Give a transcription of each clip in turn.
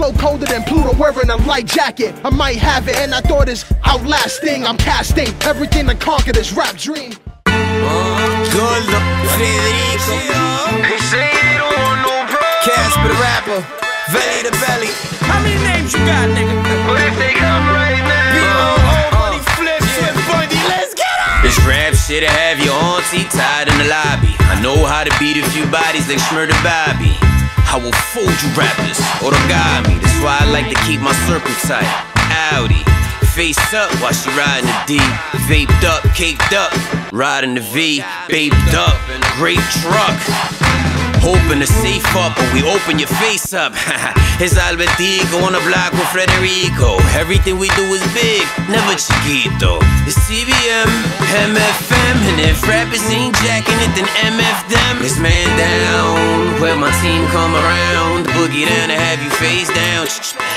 flow colder than Pluto wearing a light jacket. I might have it and I thought it's outlasting. I'm casting everything to conquer this rap dream. Good look, Federico. They say they don't want no problem. Casper the rapper, Belly to Belly. How many names you got, nigga? But if they come right now, Bunny Flip, Swift Bundy, let's get up! This rap shit'll have your auntie tied in the lobby. I know how to beat a few bodies like Shmurda Bobby. I will fold you rappers, origami. That's why I like to keep my circle tight. Audi, face up while she riding the D. Vaped up, caked up, riding the V. Babed up, great truck. Open the safe up or we open your face up. It's Albertico on the block with Frederico. Everything we do is big, never chiquito. It's CBM, MFM, and if rappers ain't jacking it, then MF them. It's man down, where my team come around. Boogie down to have you face down.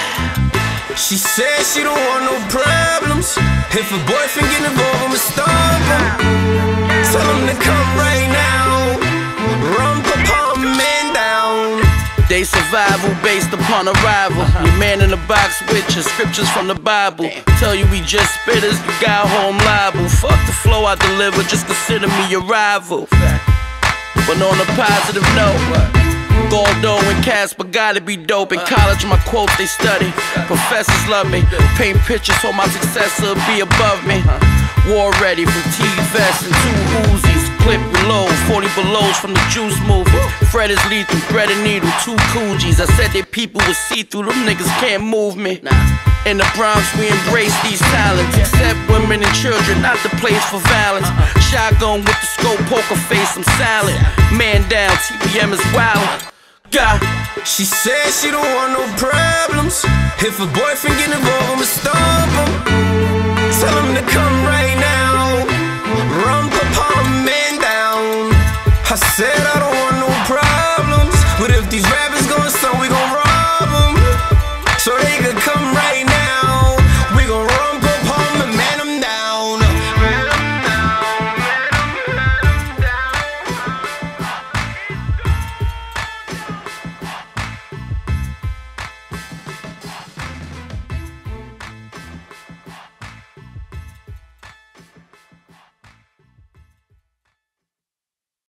she said she don't want no problems. If a boyfriend get involved, I'ma stop him. Tell him to come right now. Rum pa man down. They survival based upon arrival. Your man in the box with your scriptures from the Bible. Tell you we just spitters, you got home liable. Fuck the flow I deliver, just consider me your rival. But on a positive note, Goldo and Casper gotta be dope. In college my quotes they study, professors love me. Paint pictures so my successor be above me. War ready from T-Vest and 2 Uzis. Clip reload, 40 belows from the Juice movie. Fred is lethal, bread and needle, 2 Coogis. I said that people would see through, them niggas can't move me. In the Bronx we embrace these talents. Except women and children, not the place for violence. Shotgun with the scope, poker face, I'm silent. Man down, TBM is wild. God. She said she don't want no problems. If a boyfriend get involved, I'ma stop him. Tell him to come right